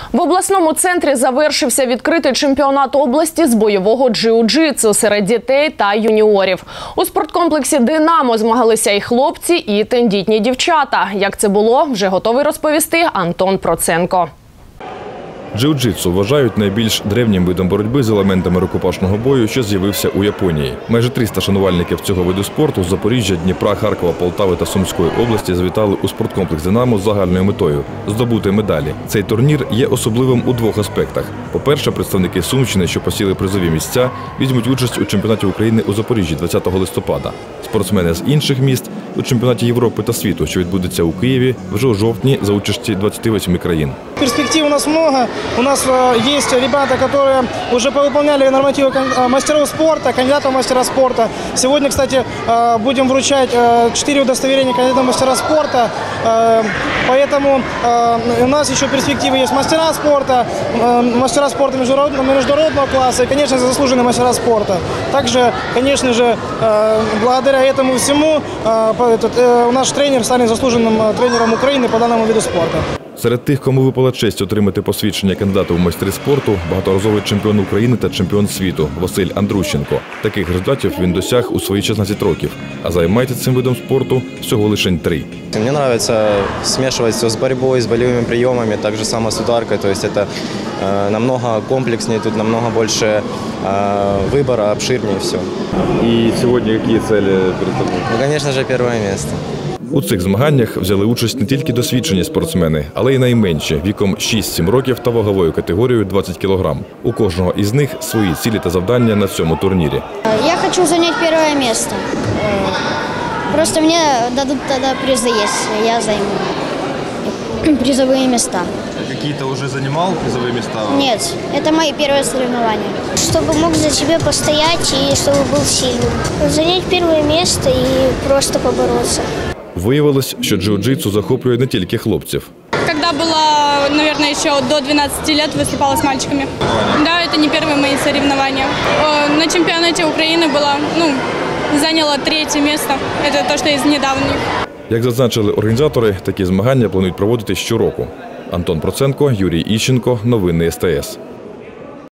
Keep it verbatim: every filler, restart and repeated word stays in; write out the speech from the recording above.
В обласному центрі завершився відкритий чемпіонат області з бойового джиу-джитсу серед дітей та юніорів. У спорткомплексі «Динамо» змагалися і хлопці, і тендітні дівчата. Як це було, вже готовий розповісти Антон Проценко. Джиу-джитсу вважають найбільш древнім видом боротьби з елементами рукопашного бою, що з'явився у Японії. Майже триста шанувальників цього виду спорту з Запоріжжя, Дніпра, Харкова, Полтави та Сумської області завітали у спорткомплекс «Динамо» з загальною метою – здобути медалі. Цей турнір є особливим у двох аспектах. По-перше, представники Сумщини, що посіли призові місця, візьмуть участь у чемпіонаті України у Запоріжжі двадцятого листопада. Спортсмени з інших міст – у чемпіонаті Європи та світу, що відбудеться у Києві вже у жовтні за участі двадцяти восьми країн. Перспектив у нас много. У нас есть ребята, которые уже повыполняли нормативы мастеров спорта, кандидатов в мастера спорта. Сегодня, кстати, будем вручать четыре удостоверения кандидатов в мастера спорта. Поэтому у нас еще перспективы есть мастера спорта, мастера спорта международного, международного класса и, конечно, заслуженные мастера спорта. Также, конечно же, благодаря этому всему наш тренер станет заслуженным тренером Украины по данному виду спорта. Серед тих, кому випала честь отримати посвідчення кандидата в майстри спорту, багаторазовий чемпіон України та чемпіон світу Василь Андрущенко. Таких результатів він досяг у свої шістнадцять років, а займається цим видом спорту всього лише три. Мені подобається змішувати все з боротьбою, з бойовими прийомами, так же само з ударкою. Тобто це намного комплексніше, тут намного більше вибору, обширніше все. І сьогодні які цілі перед тобою? Ну, звісно ж, перше місце. У цих змаганнях взяли участь не тільки досвідчені спортсмени, але й найменші – віком шість-сім років та ваговою категорією двадцять кілограм. У кожного із них свої цілі та завдання на цьому турнірі. Я хочу зайняти перше місце. Просто мені дадуть тоді призи, якщо я займу призові місця. Какие-то уже занимал призовые места? Нет, это мои первые соревнования. Чтобы мог за себя постоять и чтобы был сильным. Занять первое место и просто побороться. Виявилось, що джиу-джитсу захоплює не тільки хлопців. Когда было, наверное, еще до двенадцати лет, выступала с мальчиками. Да, это не первые мои соревнования. На чемпионате Украины была, ну, заняла третье место. Это то, что из недавних. Як зазначили організатори, такі змагання планують проводити щороку. Антон Проценко, Юрій Іщенко. Новини ес те ес.